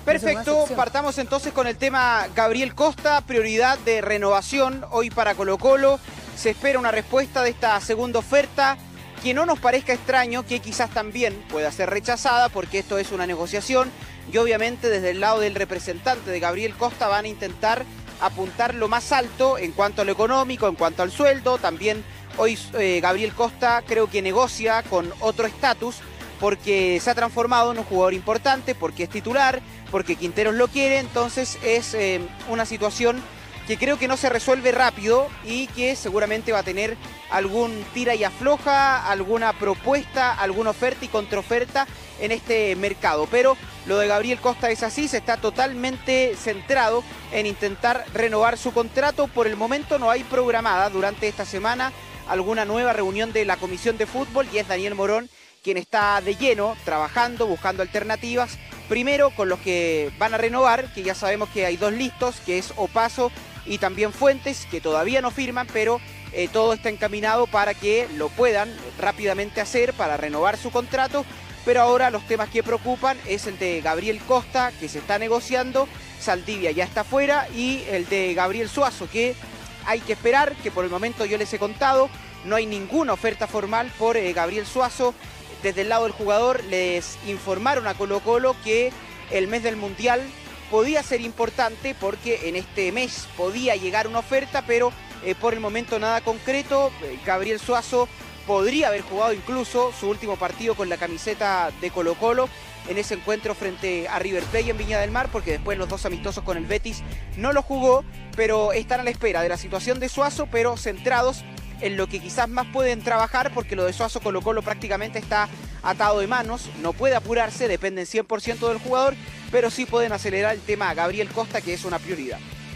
Perfecto, partamos entonces con el tema Gabriel Costa, prioridad de renovación hoy para Colo-Colo. Se espera una respuesta de esta segunda oferta que no nos parezca extraño, que quizás también pueda ser rechazada porque esto es una negociación y obviamente desde el lado del representante de Gabriel Costa van a intentar apuntar lo más alto en cuanto a lo económico, en cuanto al sueldo. También hoy Gabriel Costa creo que negocia con otro estatus porque se ha transformado en un jugador importante, porque es titular, porque Quinteros lo quiere. Entonces es una situación que creo que no se resuelve rápido y que seguramente va a tener algún tira y afloja, alguna propuesta, alguna oferta y contraoferta en este mercado. Pero lo de Gabriel Costa es así, se está totalmente centrado en intentar renovar su contrato. Por el momento no hay programada durante esta semana alguna nueva reunión de la Comisión de Fútbol y es Daniel Morón quien está de lleno trabajando, buscando alternativas. Primero con los que van a renovar, que ya sabemos que hay dos listos, que es Opaso y también Fuentes, que todavía no firman, pero todo está encaminado para que lo puedan rápidamente hacer, para renovar su contrato. Pero ahora los temas que preocupan es el de Gabriel Costa, que se está negociando, Saldivia ya está fuera, y el de Gabriel Suazo, que hay que esperar, que por el momento yo les he contado, no hay ninguna oferta formal por Gabriel Suazo. Desde el lado del jugador les informaron a Colo-Colo que el mes del Mundial podía ser importante porque en este mes podía llegar una oferta, pero por el momento nada concreto. Gabriel Suazo podría haber jugado incluso su último partido con la camiseta de Colo-Colo en ese encuentro frente a River Plate en Viña del Mar, porque después los dos amistosos con el Betis no lo jugó, pero están a la espera de la situación de Suazo, pero centrados en lo que quizás más pueden trabajar, porque lo de Suazo Colo-Colo prácticamente está atado de manos, no puede apurarse, dependen 100% del jugador, pero sí pueden acelerar el tema a Gabriel Costa, que es una prioridad.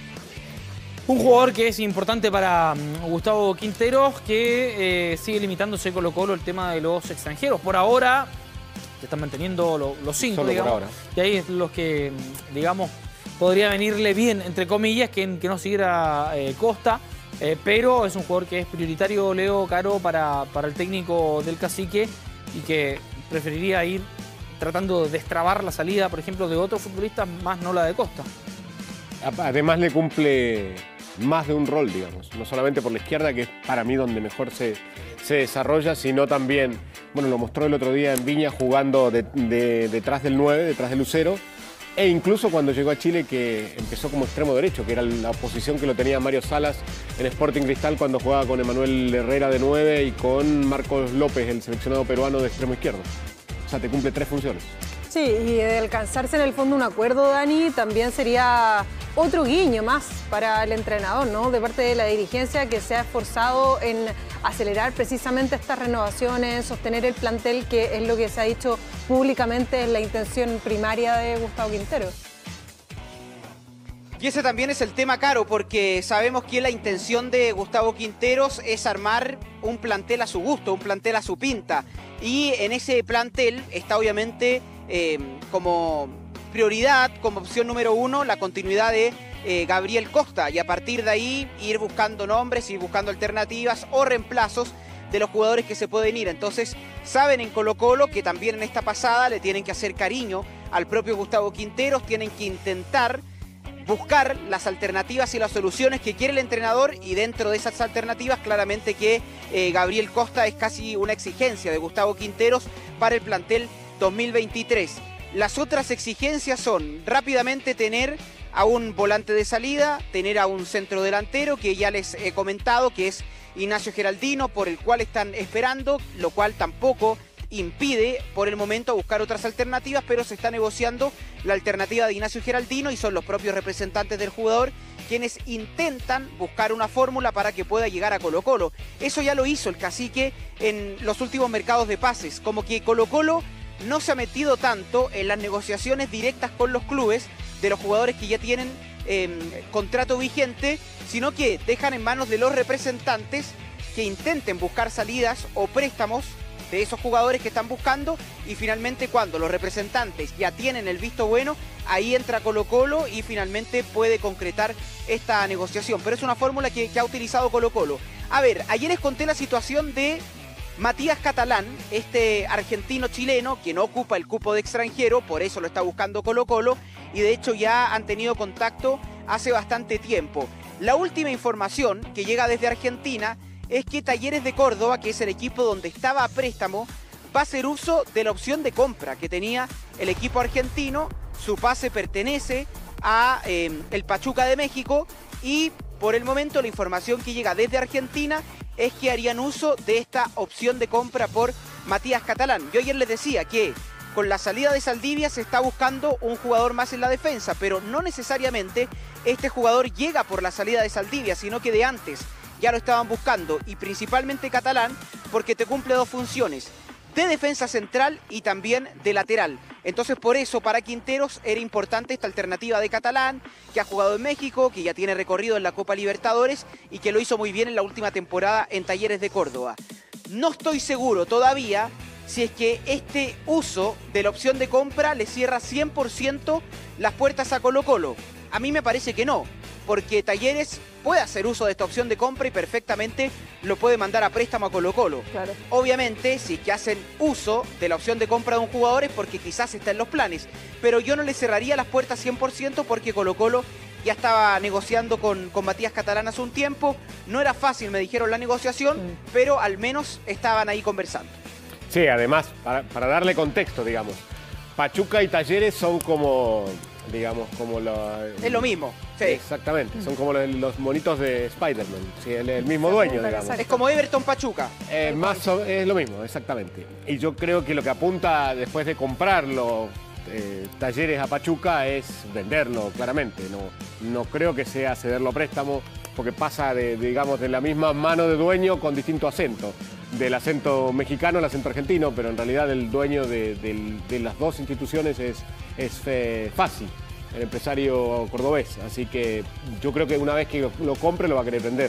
Un jugador que es importante para Gustavo Quinteros, que sigue limitándose Colo-Colo el tema de los extranjeros. Por ahora se están manteniendo los 5, digamos, y ahí es los que, digamos, podría venirle bien, entre comillas, que no siguiera Costa. Pero es un jugador que es prioritario, Leo, Caro, para el técnico del Cacique y que preferiría ir tratando de destrabar la salida, por ejemplo, de otros futbolistas, más no la de Costa. Además le cumple más de un rol, digamos, no solamente por la izquierda, que es para mí donde mejor se desarrolla, sino también, bueno, lo mostró el otro día en Viña jugando detrás del 9, detrás del Lucero. E incluso cuando llegó a Chile, que empezó como extremo derecho, que era la posición que lo tenía Mario Salas en Sporting Cristal cuando jugaba con Emanuel Herrera de 9 y con Marcos López, el seleccionado peruano, de extremo izquierdo. O sea, te cumple 3 funciones. Sí, y de alcanzarse en el fondo un acuerdo, Dani, también sería otro guiño más para el entrenador, ¿no? De parte de la dirigencia, que se ha esforzado en acelerar precisamente estas renovaciones, sostener el plantel, que es lo que se ha dicho públicamente es la intención primaria de Gustavo Quinteros. Y ese también es el tema, Caro, porque sabemos que la intención de Gustavo Quinteros es armar un plantel a su gusto, un plantel a su pinta. Y en ese plantel está obviamente como prioridad, como opción número 1, la continuidad de Gabriel Costa. Y a partir de ahí ir buscando nombres, ir buscando alternativas o reemplazos de los jugadores que se pueden ir. Entonces saben en Colo-Colo que también en esta pasada le tienen que hacer cariño al propio Gustavo Quinteros, tienen que intentar buscar las alternativas y las soluciones que quiere el entrenador, y dentro de esas alternativas claramente que Gabriel Costa es casi una exigencia de Gustavo Quinteros para el plantel 2023. Las otras exigencias son rápidamente tener a un volante de salida, tener a un centro delantero que ya les he comentado que es Ignacio Geraldino, por el cual están esperando, lo cual tampoco impide por el momento buscar otras alternativas, pero se está negociando la alternativa de Ignacio Geraldino y son los propios representantes del jugador quienes intentan buscar una fórmula para que pueda llegar a Colo-Colo. Eso ya lo hizo el Cacique en los últimos mercados de pases, como que Colo-Colo no se ha metido tanto en las negociaciones directas con los clubes de los jugadores que ya tienen contrato vigente, sino que dejan en manos de los representantes que intenten buscar salidas o préstamos de esos jugadores que están buscando, y finalmente cuando los representantes ya tienen el visto bueno, ahí entra Colo-Colo y finalmente puede concretar esta negociación. Pero es una fórmula que ha utilizado Colo-Colo. A ver, ayer les conté la situación de Matías Catalán, este argentino-chileno que no ocupa el cupo de extranjero, por eso lo está buscando Colo-Colo. y de hecho ya han tenido contacto hace bastante tiempo. La última información que llega desde Argentina es que Talleres de Córdoba, que es el equipo donde estaba a préstamo, va a hacer uso de la opción de compra que tenía el equipo argentino. Su pase pertenece a el Pachuca de México y por el momento la información que llega desde Argentina es que harían uso de esta opción de compra por Matías Catalán. Yo ayer les decía que con la salida de Saldivia se está buscando un jugador más en la defensa, pero no necesariamente este jugador llega por la salida de Saldivia, sino que de antes ya lo estaban buscando, y principalmente Catalán porque te cumple dos funciones: de defensa central y también de lateral. Entonces por eso para Quinteros era importante esta alternativa de Catalán, que ha jugado en México, que ya tiene recorrido en la Copa Libertadores y que lo hizo muy bien en la última temporada en Talleres de Córdoba. No estoy seguro todavía si es que este uso de la opción de compra le cierra 100% las puertas a Colo-Colo. A mí me parece que no, porque Talleres puede hacer uso de esta opción de compra y perfectamente lo puede mandar a préstamo a Colo-Colo. Claro. Obviamente, si es que hacen uso de la opción de compra de un jugador es porque quizás está en los planes, pero yo no le cerraría las puertas 100% porque Colo-Colo ya estaba negociando con Matías Catalán hace un tiempo. No era fácil, me dijeron, la negociación, pero al menos estaban ahí conversando. Sí, además, para darle contexto, digamos, Pachuca y Talleres son como, digamos, como es lo mismo, sí. Exactamente, son como los monitos de Spider-Man, sí, el mismo dueño, digamos. Es como Everton Pachuca. Es lo mismo, exactamente. Y yo creo que lo que apunta después de comprarlo Talleres a Pachuca es venderlo, claramente. No creo que sea cederlo a préstamo, porque pasa digamos, de la misma mano de dueño con distinto acento. Del acento mexicano al acento argentino, pero en realidad el dueño de las dos instituciones es Fassi, el empresario cordobés. Así que yo creo que una vez que lo compre lo va a querer vender.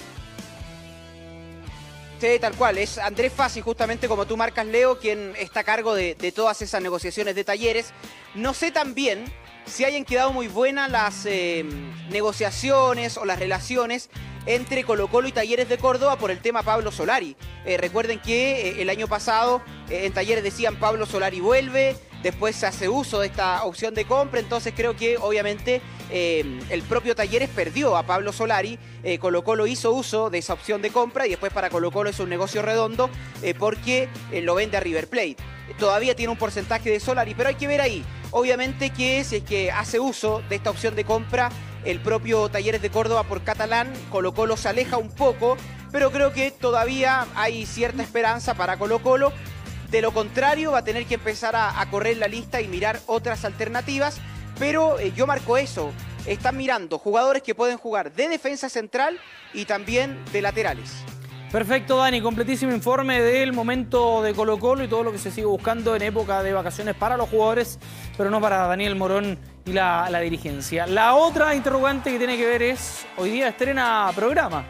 Sí, tal cual. Es Andrés Fassi, justamente como tú marcas, Leo, quien está a cargo de todas esas negociaciones de Talleres. No sé también si hayan quedado muy buenas las negociaciones o las relaciones entre Colo-Colo y Talleres de Córdoba por el tema Pablo Solari. Recuerden que el año pasado en Talleres decían Pablo Solari vuelve, después se hace uso de esta opción de compra, entonces creo que obviamente el propio Talleres perdió a Pablo Solari, Colo-Colo hizo uso de esa opción de compra y después para Colo-Colo es un negocio redondo porque lo vende a River Plate. Todavía tiene un porcentaje de Solari, pero hay que ver ahí. Obviamente que si es que hace uso de esta opción de compra el propio Talleres de Córdoba por Catalán, Colo-Colo se aleja un poco, pero creo que todavía hay cierta esperanza para Colo-Colo. De lo contrario, va a tener que empezar a correr la lista y mirar otras alternativas, pero yo marco eso. Están mirando jugadores que pueden jugar de defensa central y también de laterales. Perfecto, Dani, completísimo informe del momento de Colo-Colo y todo lo que se sigue buscando en época de vacaciones para los jugadores, pero no para Daniel Morón y la dirigencia. La otra interrogante que tiene que ver es, hoy día estrena programa.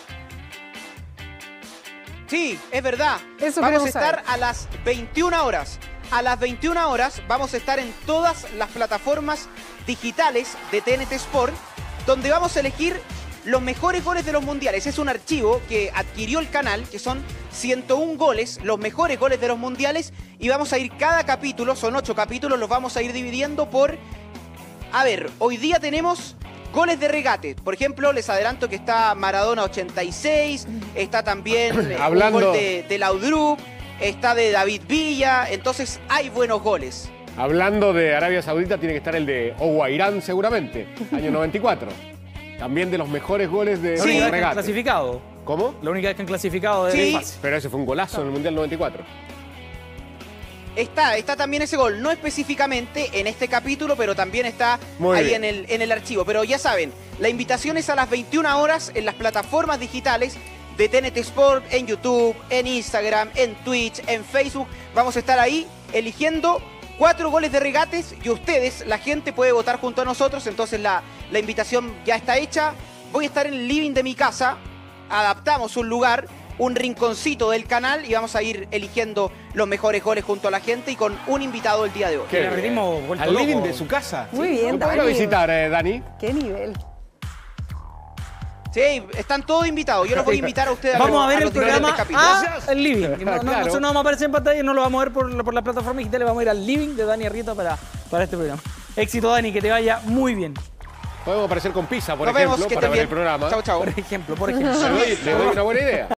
Sí, es verdad. Eso vamos a queremos estar saber. a las 21 horas. A las 21 horas vamos a estar en todas las plataformas digitales de TNT Sport, donde vamos a elegir los mejores goles de los mundiales. Es un archivo que adquirió el canal, que son 101 goles, los mejores goles de los mundiales, y vamos a ir cada capítulo, son 8 capítulos, los vamos a ir dividiendo por... A ver, hoy día tenemos goles de regate. Por ejemplo, les adelanto que está Maradona 86, está también un gol de Laudrup, está de David Villa, entonces hay buenos goles. Hablando de Arabia Saudita, tiene que estar el de Oguairán seguramente, año 94. También de los mejores goles de Sí, regate. clasificado. ¿Cómo? La única vez que han clasificado de Sí. fase. Pero ese fue un golazo en el Mundial 94. Está también ese gol, no específicamente en este capítulo, pero también está Muy ahí bien. en el archivo. Pero ya saben, la invitación es a las 21 horas en las plataformas digitales de TNT Sport, en YouTube, en Instagram, en Twitch, en Facebook. Vamos a estar ahí eligiendo 4 goles de regates y ustedes, la gente, puede votar junto a nosotros. Entonces la invitación ya está hecha. Voy a estar en el living de mi casa, adaptamos un lugar, un rinconcito del canal y vamos a ir eligiendo los mejores goles junto a la gente y con un invitado el día de hoy. ¿Qué? El ritmo vuelto Al living loco. de su casa. Muy bien, ¿Lo puedo Dani. visitar, Dani? ¿Qué nivel? Sí, están todos invitados. Yo los voy a invitar a ustedes Vamos a ver los el programa diferentes capítulos. a el living. Claro. Nosotros no vamos a aparecer en pantalla, no lo vamos a ver por la plataforma digital, vamos a ir al living de Dani Arrieta para este programa. Éxito, Dani, que te vaya muy bien. Podemos aparecer con pizza, por Nos ejemplo, vemos, que para estén ver el bien. programa. Chau, chau. Por ejemplo. Le doy una buena idea.